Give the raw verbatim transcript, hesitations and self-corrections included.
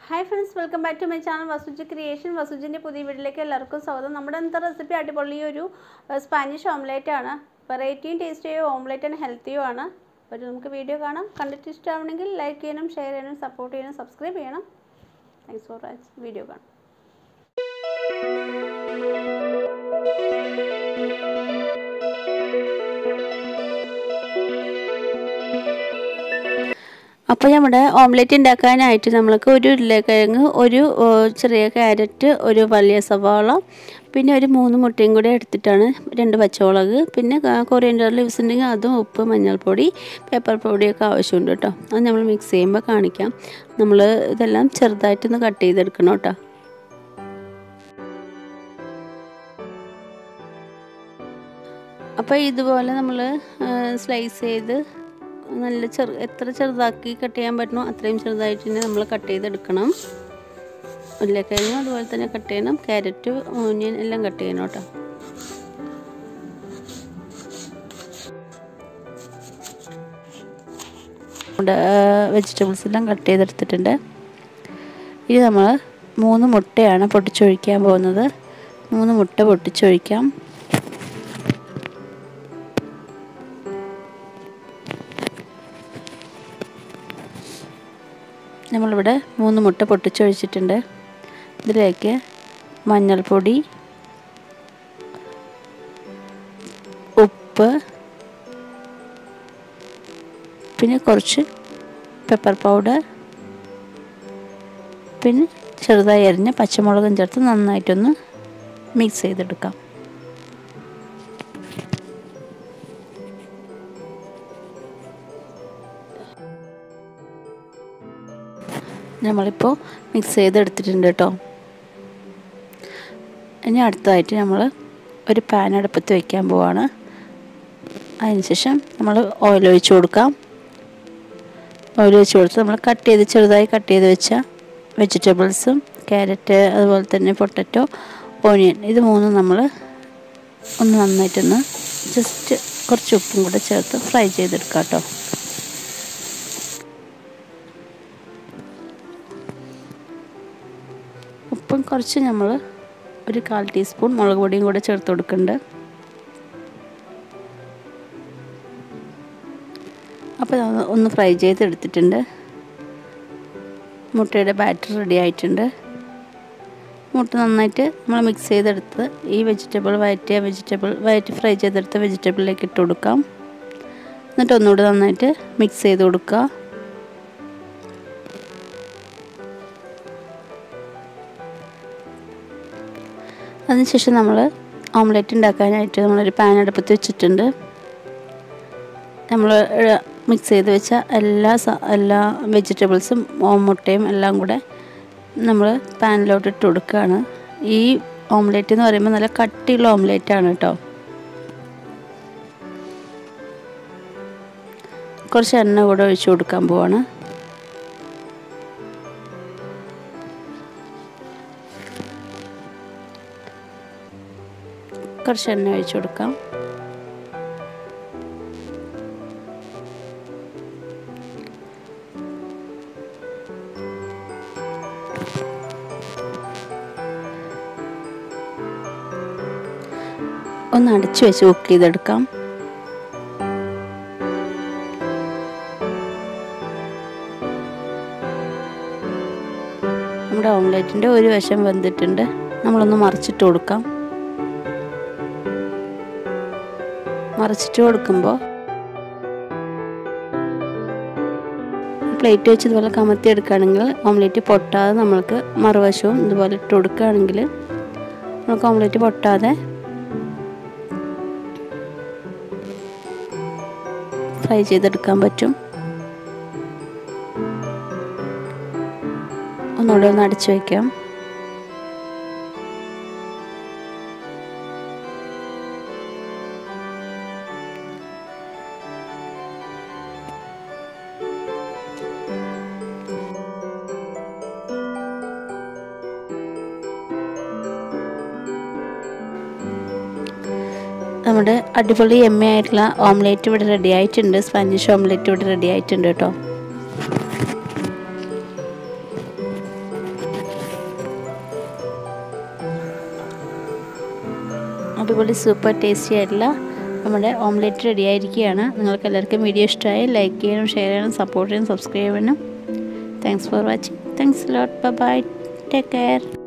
Hi friends, welcome back to my channel Vasuji Creation. Vasujinte പുതിയ വീഡിയോയിലേക്ക് എല്ലാവർക്കും സ്വാഗതം. നമ്മുടെ ഇന്നത്തെ റെസിപ്പി അടിപൊളി ഒരു സ്പാനിഷ് ഓംലെറ്റ് ആണ്. വെറൈറ്റിയും ടേസ്റ്റിയും ഓംലെറ്റ് ആണ് ഹെൽത്തിയും ആണ്. അപ്പോൾ നമുക്ക് വീഡിയോ കാണാം. കണ്ടിട്ട് ഇഷ്ടമാവണമെങ്കിൽ ലൈക്ക് ചെയ്യണം, ഷെയർ ചെയ്യണം, സപ്പോർട്ട് ചെയ്യണം, സബ്സ്ക്രൈബ് ചെയ്യണം. Thanks for watching. വീഡിയോ കാണാം. അപ്പോൾ നമ്മുടെ ഓംലെറ്റ് ഉണ്ടാക്കാനായിട്ട് നമ്മൾക്ക് ഒരു ഉരുളക്കിഴങ്ങ്, ഒരു ചെറിയ ക്യാരറ്റ്, ഒരു വലിയ സവാള, പിന്നെ ഒരു മൂന്ന് മുട്ടയും കൂടി എടുത്തിട്ടാണ്, രണ്ട് പച്ചമുളക്, പിന്നെ കൊറിയൻഡർ ലീവ്സ് ഉണ്ടെങ്കിൽ അതും, ഉപ്പ്, മഞ്ഞൾപ്പൊടി, പേപ്പർ പൊടിയൊക്കെ ആവശ്യമുണ്ട് കേട്ടോ. അത് നമ്മൾ മിക്സ് ചെയ്യുമ്പോൾ കാണിക്കാം. നമ്മൾ ഇതെല്ലാം ചെറുതായിട്ടൊന്ന് കട്ട് ചെയ്തെടുക്കണം കേട്ടോ. അപ്പോൾ ഇതുപോലെ നമ്മൾ സ്ലൈസ് ചെയ്ത് നല്ല ചെറു എത്ര ചെറുതാക്കി കട്ട് ചെയ്യാൻ പറ്റണോ അത്രയും ചെറുതായിട്ട് തന്നെ നമ്മൾ കട്ട് ചെയ്തെടുക്കണം. ഉരുളക്കിഴങ്ങും അതുപോലെ തന്നെ കട്ട് ചെയ്യണം, ക്യാരറ്റ്, ഓനിയൻ എല്ലാം കട്ട് ചെയ്യണം കേട്ടോ. നമ്മുടെ വെജിറ്റബിൾസ് എല്ലാം കട്ട് ചെയ്തെടുത്തിട്ടുണ്ട്. ഇനി നമ്മൾ മൂന്ന് മുട്ടയാണ് പൊട്ടിച്ചൊഴിക്കാൻ പോകുന്നത്. മൂന്ന് മുട്ട പൊട്ടിച്ചൊഴിക്കാം. നമ്മളിവിടെ മൂന്ന് മുട്ട പൊട്ടിച്ചൊഴിച്ചിട്ടുണ്ട്. ഇതിലേക്ക് മഞ്ഞൾപ്പൊടി, ഉപ്പ്, പിന്നെ കുറച്ച് പെപ്പർ പൗഡർ, പിന്നെ ചെറുതായി അരിഞ്ഞ പച്ചമുളകും ചേർത്ത് നന്നായിട്ടൊന്ന് മിക്സ് ചെയ്തെടുക്കാം. നമ്മളിപ്പോൾ മിക്സ് ചെയ്തെടുത്തിട്ടുണ്ട് കേട്ടോ. ഇനി അടുത്തതായിട്ട് നമ്മൾ ഒരു പാൻ അടുപ്പത്ത് വയ്ക്കാൻ പോവാണ്. അതിനുശേഷം നമ്മൾ ഓയിൽ ഒഴിച്ച് കൊടുക്കാം. ഓയിൽ ഒഴിച്ച് കൊടുത്ത് നമ്മൾ കട്ട് ചെയ്ത് ചെറുതായി കട്ട് ചെയ്ത് വെച്ച വെജിറ്റബിൾസും, ക്യാരറ്റ്, അതുപോലെ തന്നെ പൊട്ടറ്റോ, ഓനിയൻ, ഇത് മൂന്നും നമ്മൾ ഒന്ന് നന്നായിട്ടൊന്ന് ജസ്റ്റ് കുറച്ച് ഉപ്പും കൂടെ ചേർത്ത് ഫ്രൈ ചെയ്തെടുക്കാം കേട്ടോ. ഉപ്പും കുറച്ച് നമ്മൾ ഒരു കാൽ ടീസ്പൂൺ മുളക് പൊടിയും കൂടെ ചേർത്ത് കൊടുക്കുന്നുണ്ട്. അപ്പോൾ ഒന്ന് ഫ്രൈ ചെയ്തെടുത്തിട്ടുണ്ട്. മുട്ടയുടെ ബാറ്റർ റെഡി ആയിട്ടുണ്ട്. മുട്ട നന്നായിട്ട് നമ്മൾ മിക്സ് ചെയ്തെടുത്ത് ഈ വെജിറ്റബിൾ വഴറ്റിയ വെജിറ്റബിൾ വഴറ്റി ഫ്രൈ ചെയ്തെടുത്ത വെജിറ്റബിളിലേക്ക് ഇട്ട് കൊടുക്കാം. എന്നിട്ട് ഒന്നുകൂടെ നന്നായിട്ട് മിക്സ് ചെയ്ത് കൊടുക്കുക. അതിനുശേഷം നമ്മൾ ഓംലെറ്റ് ഉണ്ടാക്കാനായിട്ട് നമ്മളൊരു പാൻ അടുപ്പത്ത് വെച്ചിട്ടുണ്ട്. നമ്മൾ മിക്സ് ചെയ്ത് വെച്ച എല്ലാ എല്ലാ വെജിറ്റബിൾസും മുട്ടയും എല്ലാം കൂടെ നമ്മൾ പാനിലോട്ട് ഇട്ട് കൊടുക്കുകയാണ്. ഈ ഓംലെറ്റ് എന്ന് പറയുമ്പോൾ നല്ല കട്ടിയുള്ള ഓംലെറ്റാണ് കേട്ടോ. കുറച്ച് എണ്ണ കൂടെ ഒഴിച്ച് കൊടുക്കാൻ പോവാണ്. കുറച്ച് എണ്ണ ഒഴിച്ച് കൊടുക്കാം. ഒന്ന് അടച്ചു വെച്ച് കുക്ക് ചെയ്തെടുക്കാം. നമ്മുടെ ഓംലെറ്റിൻ്റെ ഒരു വശം വെന്തിട്ടുണ്ട്. നമ്മളൊന്ന് മറിച്ചിട്ട് കൊടുക്കാം. മറിച്ചിട്ട് കൊടുക്കുമ്പോൾ പ്ലേറ്റ് വെച്ച് ഇതുപോലെ കമത്തി എടുക്കുകയാണെങ്കിൽ ഓംലെറ്റ് പൊട്ടാതെ നമ്മൾക്ക് മറുവശവും ഇതുപോലെ ഇട്ട് കൊടുക്കുകയാണെങ്കിൽ നമുക്ക് ഓംലെറ്റ് പൊട്ടാതെ ഫ്രൈ ചെയ്തെടുക്കാൻ പറ്റും. ഒന്നുകൂടെ ഒന്ന് അടച്ചു വയ്ക്കാം. നമ്മുടെ അടിപൊളി യമ്മി ആയിട്ടുള്ള ഓംലെറ്റ് ഇവിടെ റെഡി ആയിട്ടുണ്ട്. സ്പാനിഷ് ഓംലെറ്റ് ഇവിടെ റെഡി ആയിട്ടുണ്ട് കേട്ടോ. അടിപൊളി സൂപ്പർ ടേസ്റ്റി ആയിട്ടുള്ള നമ്മുടെ ഓംലെറ്റ് റെഡി ആയിരിക്കുകയാണ്. നിങ്ങൾക്ക് എല്ലാവർക്കും വീഡിയോ ഇഷ്ടമായി ലൈക്ക് ചെയ്യാനും ഷെയർ ചെയ്യാനും സപ്പോർട്ട് ചെയ്യാനും സബ്സ്ക്രൈബ് ചെയ്യാനും. Thanks for watching. Thanks lot. Bye bye. Take care.